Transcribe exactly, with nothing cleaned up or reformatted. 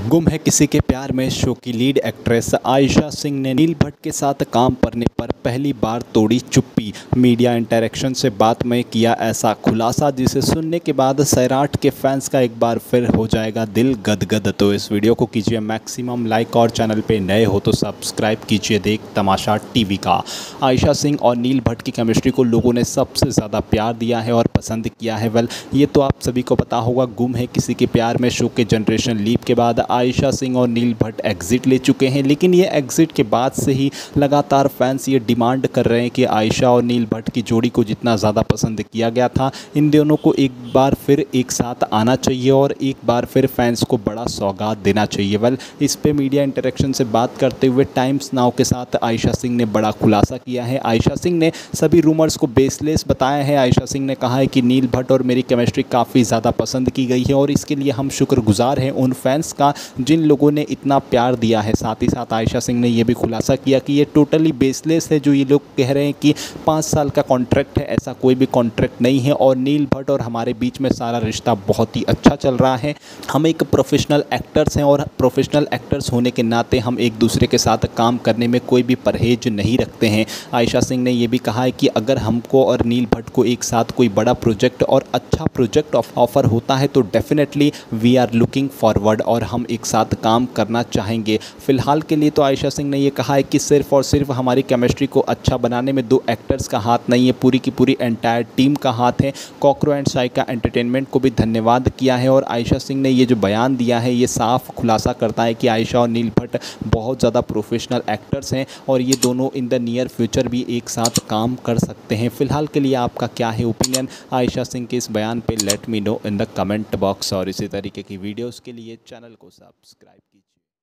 गुम है किसी के प्यार में शो की लीड एक्ट्रेस आयशा सिंह ने नील भट्ट के साथ काम करने पर पहली बार तोड़ी चुप्पी। मीडिया इंटरेक्शन से बात में किया ऐसा खुलासा जिसे सुनने के बाद सैराट के फैंस का एक बार फिर हो जाएगा दिल गदगद। तो इस वीडियो को कीजिए मैक्सिमम लाइक और चैनल पे नए हो तो सब्सक्राइब कीजिए देख तमाशा टीवी का। आयशा सिंह और नील भट्ट की केमिस्ट्री को लोगों ने सबसे ज़्यादा प्यार दिया है और पसंद किया है। वेल ये तो आप सभी को पता होगा, गुम है किसी के प्यार में शो के जनरेशन लीप के बाद आयशा सिंह और नील भट्ट एग्जिट ले चुके हैं। लेकिन ये एग्जिट के बाद से ही लगातार फैंस ये डिमांड कर रहे हैं कि आयशा और नील भट्ट की जोड़ी को जितना ज़्यादा पसंद किया गया था, इन दोनों को एक बार फिर एक साथ आना चाहिए और एक बार फिर फैंस को बड़ा सौगात देना चाहिए। वेल इस पे मीडिया इंटरेक्शन से बात करते हुए टाइम्स नाउ के साथ आयशा सिंह ने बड़ा खुलासा किया है। आयशा सिंह ने सभी रूमर्स को बेसलेस बताया है। आयशा सिंह ने कहा है कि नील भट्ट और मेरी केमिस्ट्री काफ़ी ज़्यादा पसंद की गई है और इसके लिए हम शुक्रगुजार हैं उन फैंस का जिन लोगों ने इतना प्यार दिया है। साथ ही साथ आयशा सिंह ने यह भी खुलासा किया कि ये टोटली बेसलेस है जो ये लोग कह रहे हैं कि पाँच साल का कॉन्ट्रैक्ट है। ऐसा कोई भी कॉन्ट्रैक्ट नहीं है और नील भट्ट और हमारे बीच में सारा रिश्ता बहुत ही अच्छा चल रहा है। हम एक प्रोफेशनल एक्टर्स हैं और प्रोफेशनल एक्टर्स होने के नाते हम एक दूसरे के साथ काम करने में कोई भी परहेज नहीं रखते हैं। आयशा सिंह ने यह भी कहा है कि अगर हमको और नील भट्ट को एक साथ कोई बड़ा प्रोजेक्ट और अच्छा प्रोजेक्ट ऑफर होता है तो definitely we are looking forward और हम एक साथ काम करना चाहेंगे। फिलहाल के लिए तो आयशा सिंह ने यह कहा है कि सिर्फ और सिर्फ हमारी केमिस्ट्री को अच्छा बनाने में दो एक्टर्स का हाथ नहीं है, पूरी की पूरी एंटायर टीम का हाथ है। कॉकरो एंड साइका एंटरटेनमेंट को भी धन्यवाद किया है और आयशा सिंह ने ये जो बयान दिया है ये साफ खुलासा करता है कि आयशा और नील भट्ट बहुत ज़्यादा प्रोफेशनल एक्टर्स हैं और ये दोनों इन द नियर फ्यूचर भी एक साथ काम कर सकते हैं। फिलहाल के लिए आपका क्या है ओपिनियन आयशा सिंह के इस बयान पे? Let me know in the comment box और इसी तरीके की वीडियोस के लिए चैनल को सब्सक्राइब कीजिए।